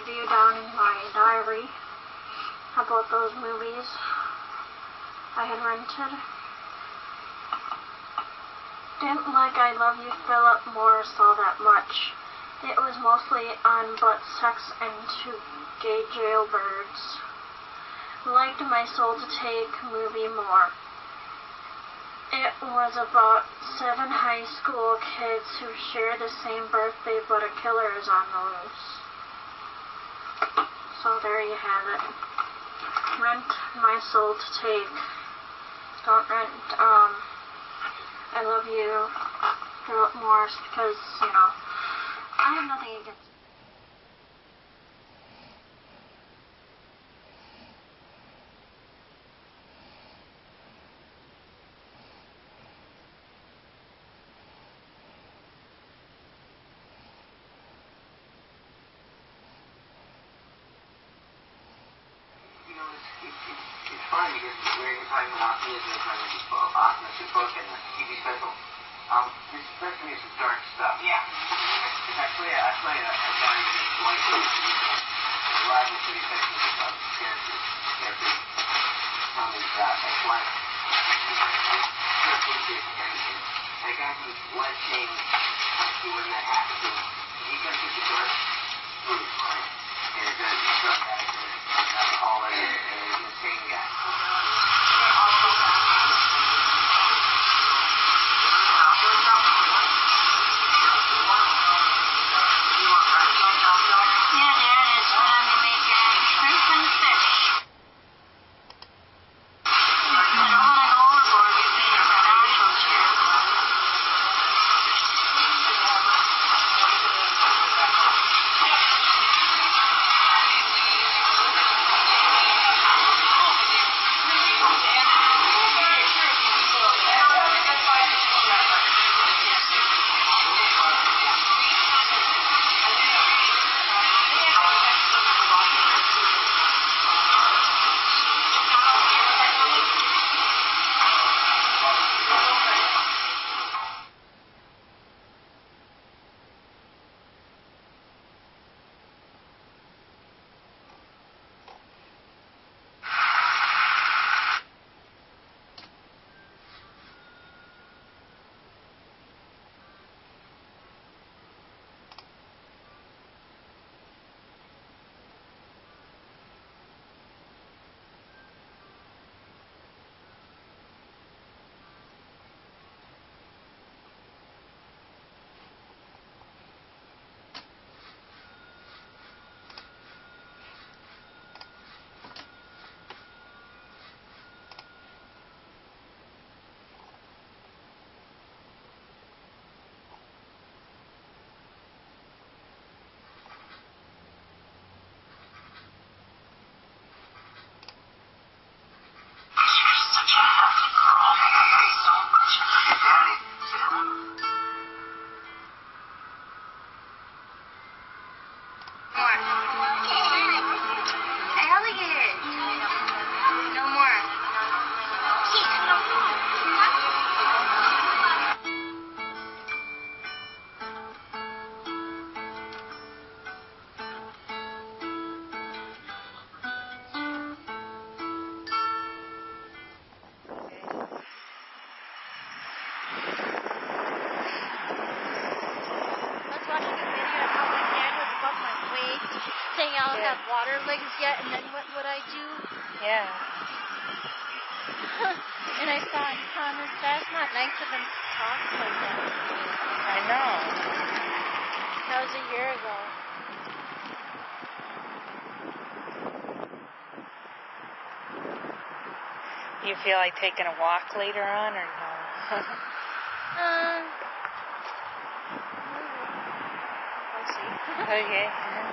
review down in my diary about those movies I had rented. Didn't like I Love You, Philip Morris all that much. It was mostly on butt, sex, and two gay jailbirds. Liked My Soul to Take movie more. It was about 7 high school kids who share the same birthday, but a killer is on the loose. So there you have it. Rent My Soul to Take. Don't rent I Love You, Philip Morris, because, I have nothing against it. It's funny because we're talking about optimism and talking about optimistic book and the TV special. This especially is some dark stuff. Yeah. I play a guy who's white the rival city section of characters. Tell me that. Like one. And a guy who's blood stained. When that happens, he comes with the dark root. And it's a drug addict and an alcoholic and an insane guy. Saying I don't have water legs yet, and then what would I do? Yeah. And I thought, Connor, that's not nice of him to talk like that. I know. That was a year ago. You feel like taking a walk later on, or no? We'll see. Okay.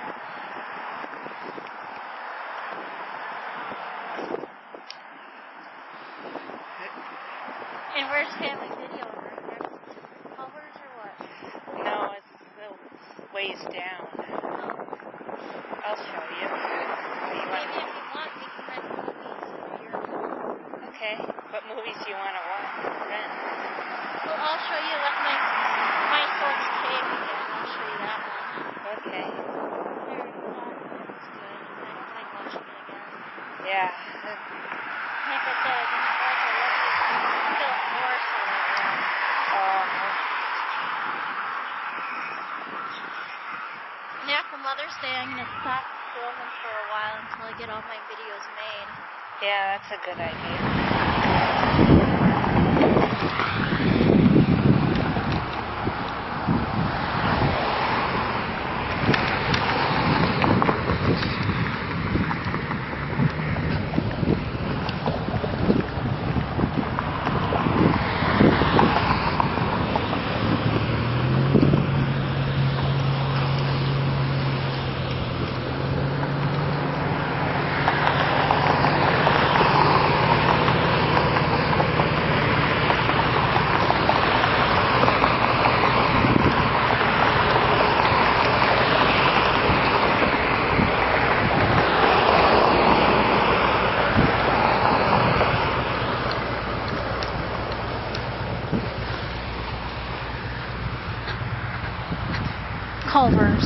And where's Family Video? Culver's or what? No, it's ways down. I'll show you. Maybe if you want, we can rent movies. Okay. What movies do you want to watch? Rent? Well, I'll show you what my soul's cave again. I'll show you that one. Okay. There you go. said, like, I love you still more so that And after Mother's Day, I'm going to stop filming for a while until I get all my videos made. Yeah, that's a good idea. Culvers.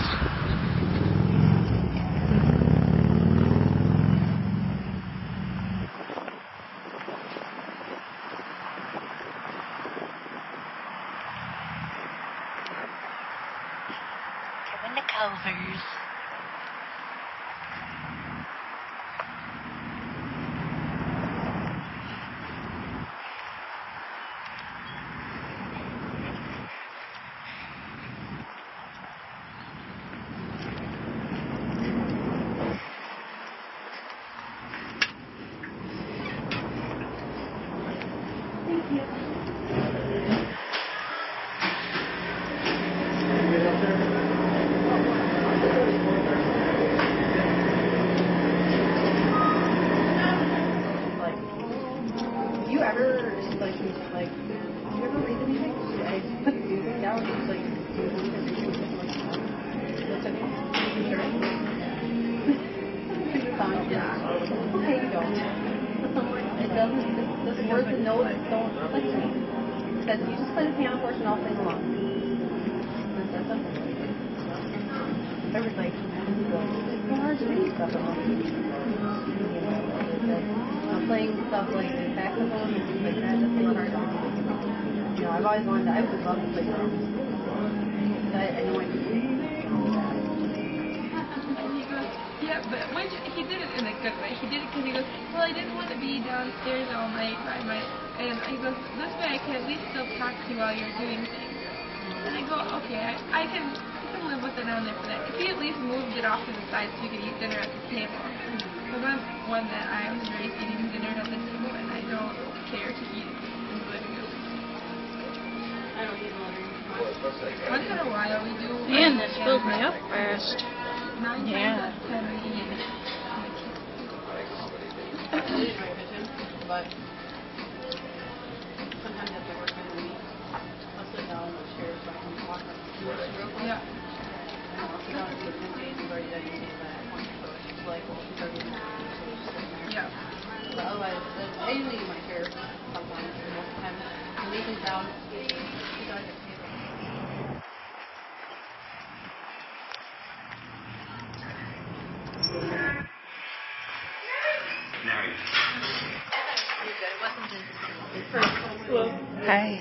Coming to Culvers. Do you ever read anything? I put music down, just like, what's it? Sure. Okay, you don't. It doesn't, the words and notes don't click to me. It says, you just play the piano portion, I'll sing along. And that's something. I was like, it's so hard to read stuff along. I'm playing stuff like the saxophone and things like that, that's really hard to read. You know, I've always wanted to, I would love to play drums. I know I can do that. And he goes, yeah, but he did it in a good way. He did it because he goes, well, I didn't want to be downstairs all night and he goes, this way I can at least still talk to you while you're doing things. And I go, okay, I can live with it down there for that. If he at least moved it off to the side so you could eat dinner at the table. Because I'm one that I was raised eating dinner at the table and I don't care to eat in the living room. I don't eat in the living room. Once in a while we do. Man, this fills me up fast. 9 Yeah. times out of 10 we eat. I eat in my kitchen, but sometimes if I work in the week, I'll sit down in the chair so I can walk up to the real quick. Yeah. If you don't see the days, you've already done anything at that point, so it's just like, well, she's already in there, so she's just sitting there. Yeah. But otherwise, I usually eat my chair sometimes, and most of the time, when Nathan's down, she's always at the table. Hi.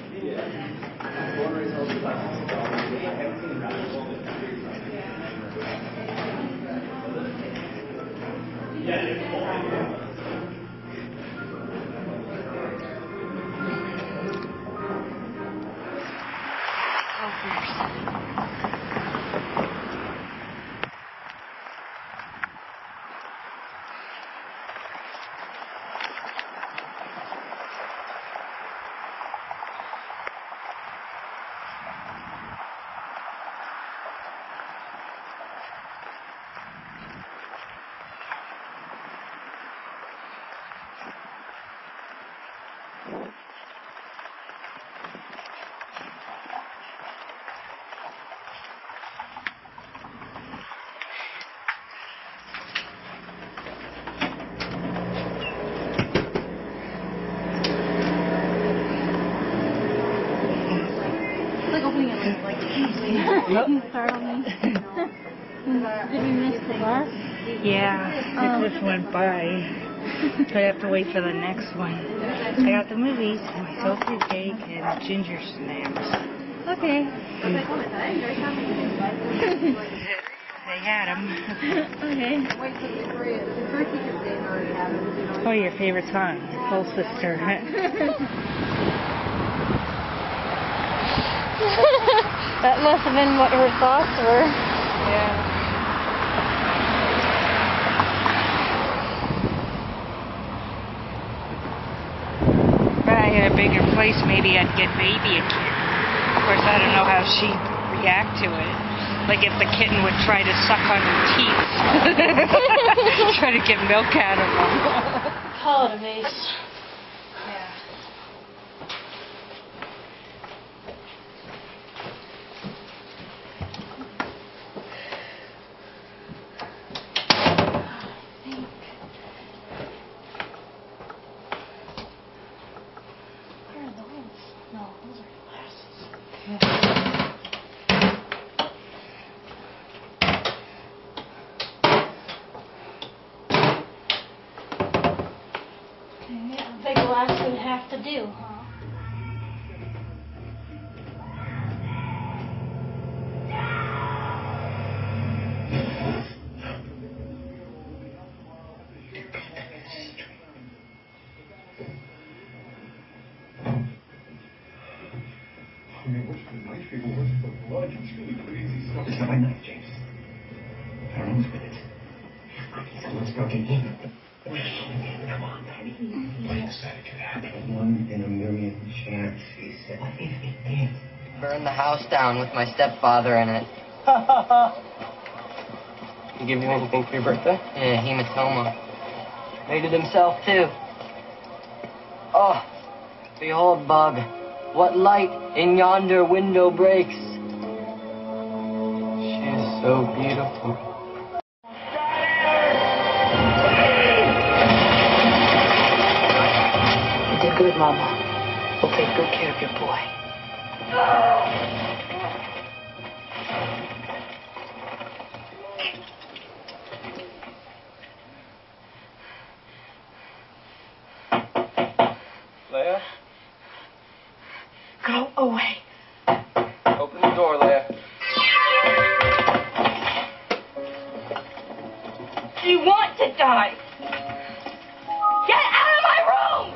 Start on me. Did we miss the bus? Yeah, it just went by. So I have to wait for the next one. I got the movies, and my toasted cake, and ginger snaps. Okay. They had them. Okay. Oh, your favorite song, Soul Sister. That must have been what her thoughts were. Yeah. If I had a bigger place, maybe I'd get baby a kitten. Of course, I don't know how she'd react to it. Like if the kitten would try to suck on her teeth. Try to get milk out of them. Call it a vase. Yeah. What are those? No, those are glasses. Yeah, a big glass would have to do, huh? I mean, what's the knife people? What's the blood? It's really crazy stuff. It's not my knife, James. I don't know who's with it. Someone's broken in. Come on, Daddy. What decided could happen? 1 in a million chance, he said. What if it did? Burned the house down with my stepfather in it. He give you anything for your birthday? Yeah, hematoma. Made it himself, too. Oh, behold, bug, what light in yonder window breaks. She is so beautiful. You did good, Mama. We'll take good care of your boy. Leia? Go away. Open the door, Leia. You want to die. Get out of my room!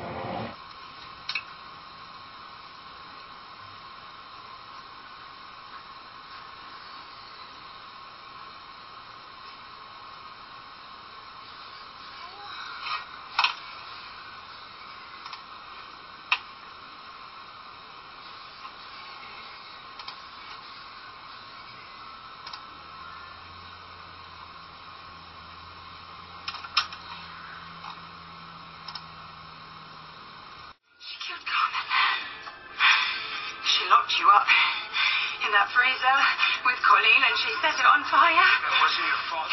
She locked you up in that freezer with Colleen and she set it on fire. That wasn't your fault.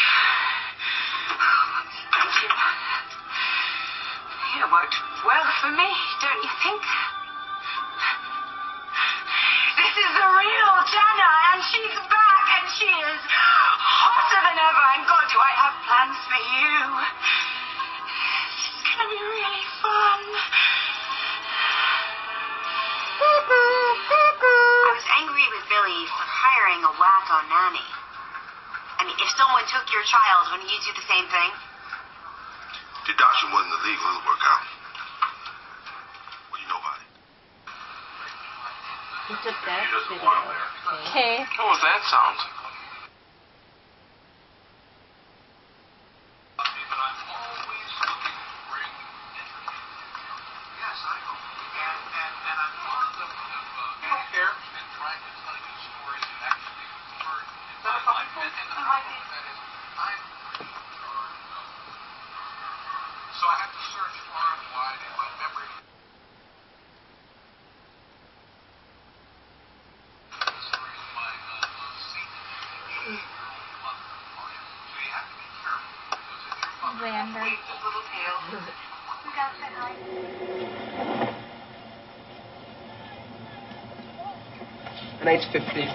Thank you. It worked well for me, don't you think? This is the real Jana and she's back and she is hotter than ever and God, do I have plans for you. It's gonna be really fun. I was angry with Billy for hiring a wacko nanny. I mean, if someone took your child, wouldn't you do the same thing? The adoption wasn't illegal. It'll work out. What do you know about it? He took that He doesn't video. want him there. Okay. How was that sound? So I have to search far and wide in my memory. This is the reason my seat is so you have to be careful because if your mother Xander. Wait a little tail. We gotta say hi. Tonight's 15.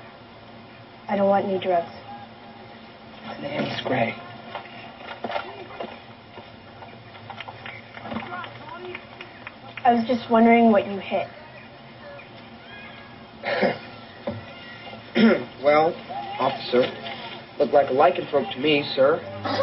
I don't want any drugs. My name's Gray. I was just wondering what you hit. Well, officer, looked like a lycanthrope to me, sir.